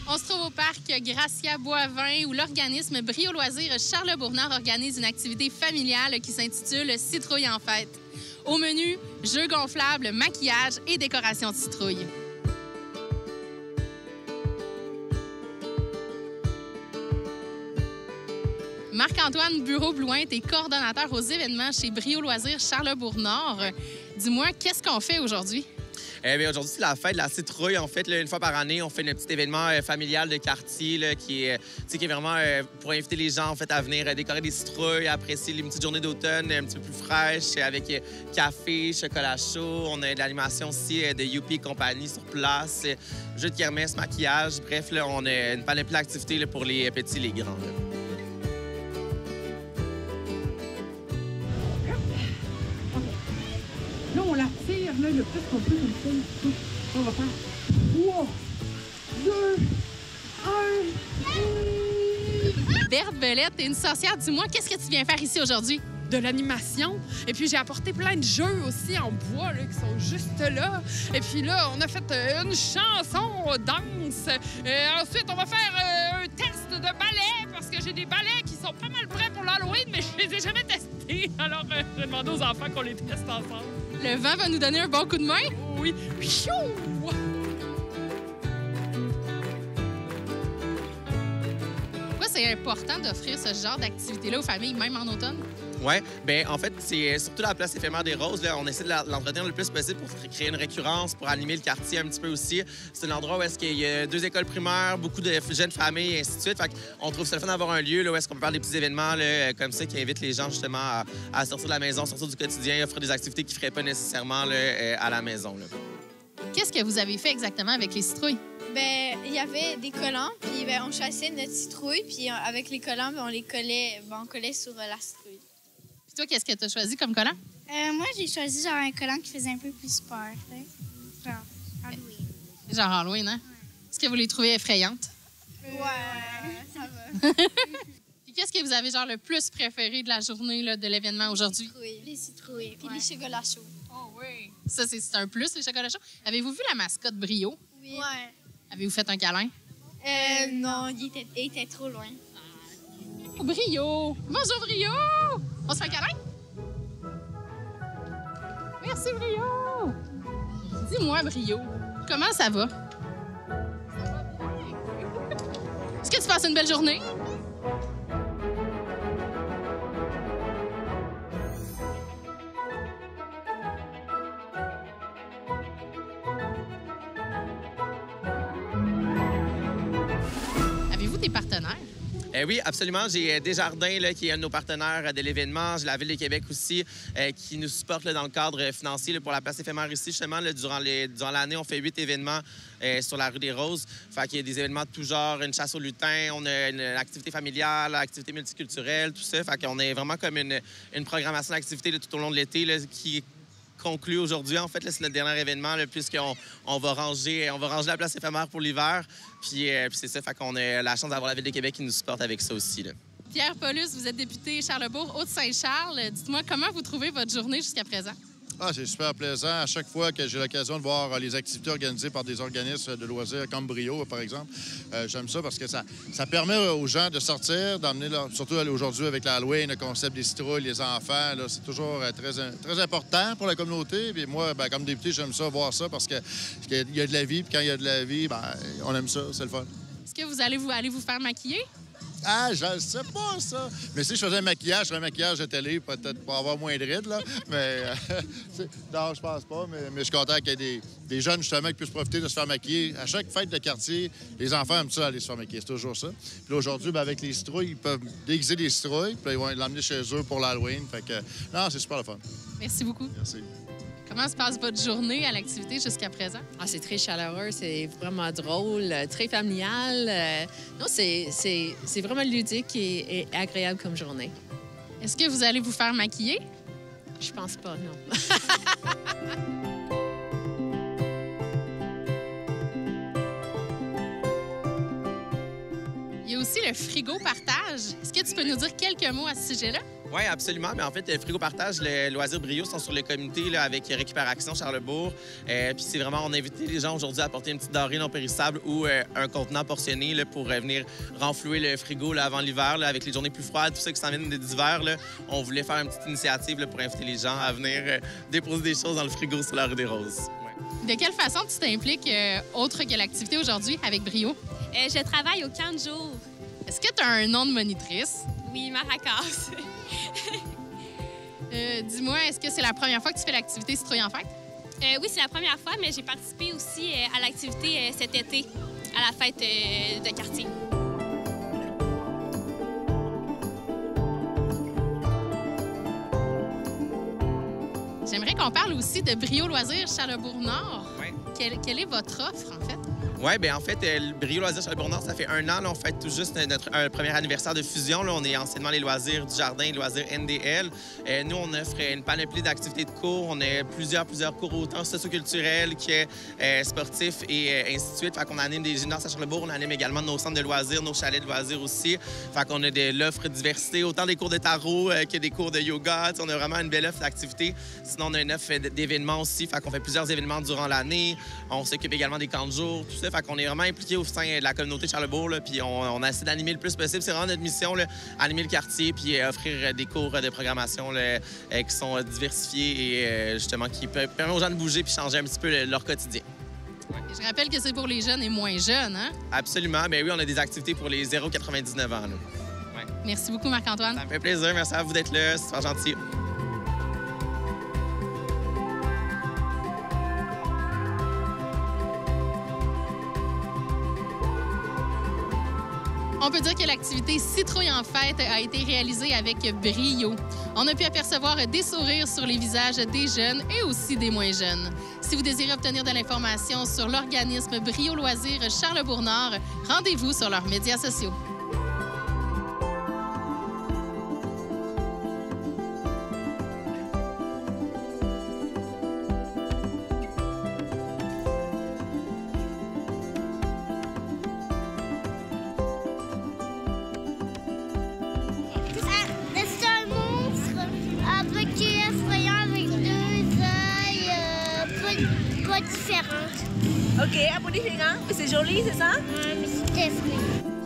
On se trouve au parc Gracia Boivin où l'organisme Brio Loisirs Charles-Bournard organise une activité familiale qui s'intitule Citrouille en fête. Au menu, jeux gonflables, maquillage et décoration de citrouille. Marc-Antoine Bureau-Blouin est coordonnateur aux événements chez Brio Loisirs Charles-Bournard. Dis-moi, qu'est-ce qu'on fait aujourd'hui? Aujourd'hui, c'est la fête de la citrouille. En fait, là, une fois par année, on fait un petit événement familial de quartier là, qui est vraiment pour inviter les gens en fait, à venir décorer des citrouilles, apprécier les petites journées d'automne un petit peu plus fraîches avec café, chocolat chaud. On a de l'animation aussi de Youpi et compagnie sur place, jeux de kermesse, maquillage. Bref, là, on a une panoplie d'activités pour les petits et les grands. Là. Là, on la tire là, le plus qu'on peut comme ça. On va faire 3, 2, 1. Berthe Belette, t'es une sorcière. Dis-moi, qu'est-ce que tu viens faire ici aujourd'hui? De l'animation. Et puis, j'ai apporté plein de jeux aussi en bois là, qui sont juste là. Et puis là, on a fait une chanson danse. Ensuite, on va faire un test de ballet parce que j'ai des ballets qui sont pas mal prêts pour l'Halloween, mais je les ai jamais testés. Alors, j'ai demandé aux enfants qu'on les teste ensemble. Le vent va nous donner un bon coup de main? Oui. Piou! Pourquoi c'est important d'offrir ce genre d'activité-là aux familles, même en automne? Oui, bien en fait, c'est surtout la place éphémère des Roses. Là, on essaie de l'entretenir le plus possible pour créer une récurrence, pour animer le quartier un petit peu aussi. C'est un endroit où est-ce qu'il y a 2 écoles primaires, beaucoup de jeunes familles, et ainsi de suite. Fait on trouve ça le fun d'avoir un lieu là, où est-ce qu'on peut faire des petits événements là, comme ça qui invitent les gens justement à sortir de la maison, sortir du quotidien, offrir des activités qu'ils ne feraient pas nécessairement là, à la maison. Là. Qu'est-ce que vous avez fait exactement avec les citrouilles? Ben, il y avait des collants, puis ben, on chassait notre citrouille, puis avec les collants, ben, on collait sur la citrouille. Puis toi, qu'est-ce que tu as choisi comme collant? Moi, j'ai choisi genre un collant qui faisait un peu plus peur, genre Halloween. Genre Halloween, hein? Est-ce que vous les trouvez effrayantes? Ouais, ça va. Puis qu'est-ce que vous avez genre le plus préféré de la journée là, de l'événement aujourd'hui? Les citrouilles, puis les chocolats chauds. Oh oui! Ça, c'est un plus, les chocolats chauds. Avez-vous vu la mascotte Brio? Oui. Ouais. Avez-vous fait un câlin? Non, il était trop loin. Brio! Bonjour, Brio! On se fait un câlin? Merci, Brio! Dis-moi, Brio, comment ça va? Est-ce que tu passes une belle journée? Avez-vous des partenaires? Oui, absolument. J'ai Desjardins, là, qui est un de nos partenaires de l'événement. J'ai la Ville de Québec aussi, qui nous supporte là, dans le cadre financier là, pour la place éphémère ici. Justement, là, durant l'année, on fait 8 événements sur la rue des Roses. Fait qu'il y a des événements de tout genre, une chasse au lutin, on a une activité familiale, activité multiculturelle, tout ça. Fait qu'on est vraiment comme une programmation d'activités tout au long de l'été là, qui conclut aujourd'hui. En fait, c'est le dernier événement, puisqu'on va ranger la place éphémère pour l'hiver. Puis c'est ça, fait qu'on a la chance d'avoir la Ville de Québec qui nous supporte avec ça aussi. Là. Pierre Paulus, vous êtes député Charlesbourg, Haute-Saint-Charles. Dites-moi, comment vous trouvez votre journée jusqu'à présent? Ah, c'est super plaisant. À chaque fois que j'ai l'occasion de voir les activités organisées par des organismes de loisirs comme Brio, par exemple, j'aime ça parce que ça permet aux gens de sortir, d'emmener, surtout aujourd'hui avec l'Halloween, le concept des citrouilles, les enfants. C'est toujours très important pour la communauté. Puis moi, comme député, j'aime ça, voir ça parce qu'il y a de la vie. Puis quand il y a de la vie, on aime ça, c'est le fun. Est-ce que vous allez vous faire maquiller? Ah, je ne sais pas, ça. Mais si je faisais un maquillage, je ferais un maquillage de télé, peut-être pour avoir moins de rides, là. Mais non, je pense pas. Mais je suis content qu'il y ait des jeunes, justement, qui puissent profiter de se faire maquiller. À chaque fête de quartier, les enfants aiment ça, aller se faire maquiller. C'est toujours ça. Puis là, aujourd'hui, avec les citrouilles, ils peuvent déguiser des citrouilles, puis ils vont l'emmener chez eux pour l'Halloween. Fait que, non, c'est super le fun. Merci beaucoup. Merci. Comment se passe votre journée à l'activité jusqu'à présent? Ah, c'est très chaleureux, c'est vraiment drôle, très familial. Non, c'est vraiment ludique et agréable comme journée. Est-ce que vous allez vous faire maquiller? Je pense pas, non. Il y a aussi le frigo partage. Est-ce que tu peux nous dire quelques mots à ce sujet-là? Oui, absolument. Mais en fait, Frigo Partage, les loisirs Brio sont sur le comité là, avec Récupération Charlesbourg. Puis c'est vraiment, on a invité les gens aujourd'hui à apporter une petite denrée non périssable ou un contenant portionné là, pour venir renflouer le frigo là, avant l'hiver, avec les journées plus froides, tout ça qui s'en vient d'hiver. On voulait faire une petite initiative là, pour inviter les gens à venir déposer des choses dans le frigo sur la rue des Roses. Ouais. De quelle façon tu t'impliques, autre que l'activité aujourd'hui, avec Brio? Je travaille au camp de jour. Est-ce que tu as un nom de monitrice? Oui, Maracas. Dis-moi, est-ce que c'est la première fois que tu fais l'activité Citrouille en fête? Oui, c'est la première fois, mais j'ai participé aussi à l'activité cet été, à la fête de quartier. J'aimerais qu'on parle aussi de Brio Loisirs Charlesbourg-Nord. Ouais. Quelle est votre offre, en fait? Oui, bien en fait, le Brio Loisirs Charlesbourg-Nord, ça fait 1 an. Là, on fête tout juste notre premier anniversaire de fusion. Là, on est anciennement les loisirs du jardin, les loisirs NDL. Nous, on offre une panoplie d'activités de cours. On a plusieurs cours, autant socioculturels que sportifs et ainsi de suite. Fait qu'on anime des gymnases à Charlesbourg. On anime également nos centres de loisirs, nos chalets de loisirs aussi. Fait qu'on a de l'offre diversité, autant des cours de tarot que des cours de yoga. T'sais, on a vraiment une belle offre d'activités. Sinon, on a une offre d'événements aussi. Fait qu'on fait plusieurs événements durant l'année. On s'occupe également des camps de jour, tout ça. Fait qu'on est vraiment impliqué au sein de la communauté de Charlesbourg, là, puis on essaie d'animer le plus possible. C'est vraiment notre mission, là, animer le quartier puis offrir des cours de programmation là, qui sont diversifiés et justement qui permettent aux gens de bouger puis changer un petit peu leur quotidien. Ouais. Je rappelle que c'est pour les jeunes et moins jeunes, hein? Absolument. Bien oui, on a des activités pour les 0-99 ans. Là. Ouais. Merci beaucoup, Marc-Antoine. Ça me fait plaisir. Merci à vous d'être là. C'est super gentil. On peut dire que l'activité Citrouille en fête a été réalisée avec brio. On a pu apercevoir des sourires sur les visages des jeunes et aussi des moins jeunes. Si vous désirez obtenir de l'information sur l'organisme Brio Loisirs Charlesbourg-Nord, rendez-vous sur leurs médias sociaux. Différentes. OK, à peau différente. Mais c'est joli, c'est ça? Oui, mais c'est effrayant.